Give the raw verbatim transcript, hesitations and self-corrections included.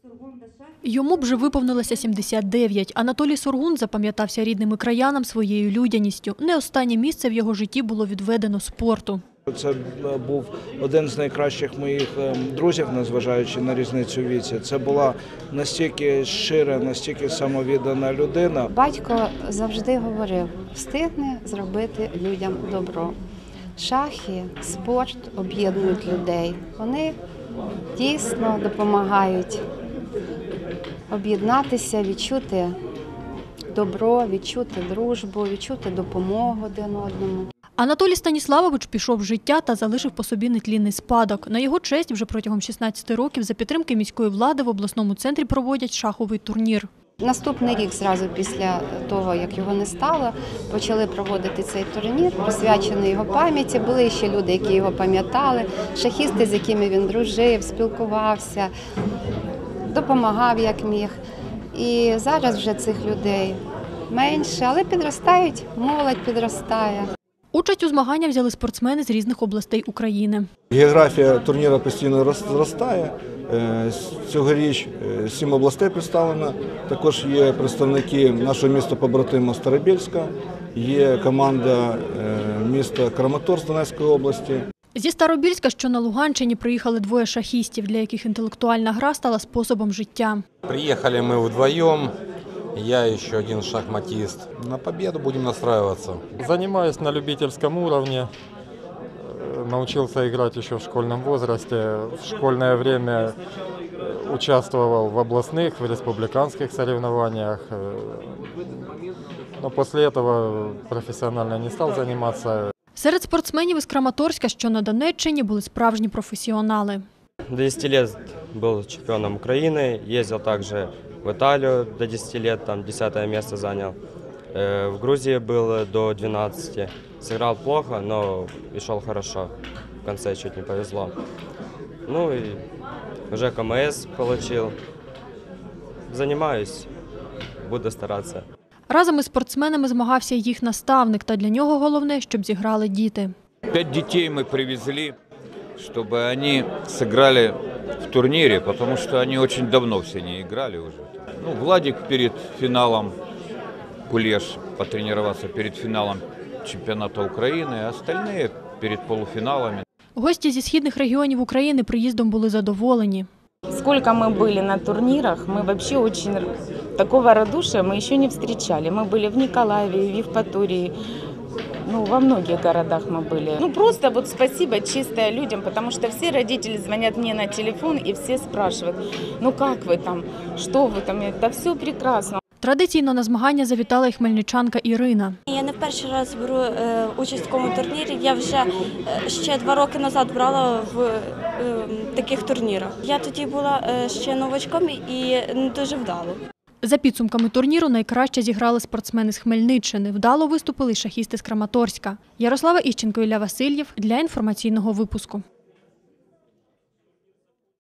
Йому б вже виповнилося сімдесят дев'ять. Анатолій Соргун запам'ятався рідним і краянам своєю людяністю. Не останнє місце в його житті було відведено спорту. Це був один з найкращих моїх друзів, незважаючи на різницю в віці. Це була настільки щира, настільки самовіддана людина. Батько завжди говорив, встигне зробити людям добро. Шахи, спорт об'єднують людей. Вони дійсно допомагають об'єднатися, відчути добро, відчути дружбу, відчути допомогу один одному. Анатолій Станіславович пішов з життя та залишив по собі нетлінний спадок. На його честь вже протягом шістнадцяти років за підтримки міської влади в обласному центрі проводять шаховий турнір. Наступний рік, зразу після того, як його не стало, почали проводити цей турнір, присвячений його пам'яті. Були ще люди, які його пам'ятали, шахісти, з якими він дружив, спілкувався, допомагав як міг. І зараз вже цих людей менше, але підростають, молодь підростає. Участь у змаганнях взяли спортсмени з різних областей України. Географія турніру постійно зростає. Цьогоріч сім областей представлено. Також є представники нашого міста побратима Старобільська, є команда міста Краматорськ Донецької області. Зі Старобільська, що на Луганщині, приїхали двоє шахістів, для яких інтелектуальна гра стала способом життя. Приїхали ми вдвоєм. Я еще один шахматист. На победу будем настраиваться. Занимаюсь на любительском уровне. Научился играть еще в школьном возрасте. В школьное время участвовал в областных, в республиканских соревнованиях. Но после этого профессионально не стал заниматься. Серед спортсменів із Краматорська, що на Донеччині, були справжні професіонали. До десяти лет был чемпионом Украины, ездил также в Италию до десяти лет, там десятое место занял. В Грузии был до двенадцати. Сыграл плохо, но и шел хорошо. В конце чуть не повезло. Ну и уже ка эм эс получил. Занимаюсь, буду стараться. Разом із спортсменами змагався їх наставник, та для нього головне, щоб зіграли діти. Пять детей мы привезли, чтобы они сыграли в турнире, потому что они очень давно все не играли уже. Ну, Владик перед финалом, Кулеш потренироваться перед финалом чемпионата Украины, а остальные перед полуфиналами. Гості зі східних регіонів України приїздом були задоволені. Сколько мы были на турнирах, мы вообще очень такого радушия мы еще не встречали. Мы были в Николаеве, в Евпатории, ну, во многих городах мы были. Ну, просто вот спасибо чисто людям, потому что все родители звонят мне на телефон и все спрашивают, ну как вы там, что вы там, да все прекрасно. Традиційно на змагання завітала й хмельничанка Ірина. Я не в перший раз беру е, участь в такому турнірі. Я вже е, ще два роки назад брала в е, таких турнірах. Я тоді була е, ще новачком і не дуже вдало. За підсумками турніру найкраще зіграли спортсмени з Хмельниччини. Вдало виступили й шахісти з Краматорська. Ярослава Іщенко, Ілля Васильєв для інформаційного випуску.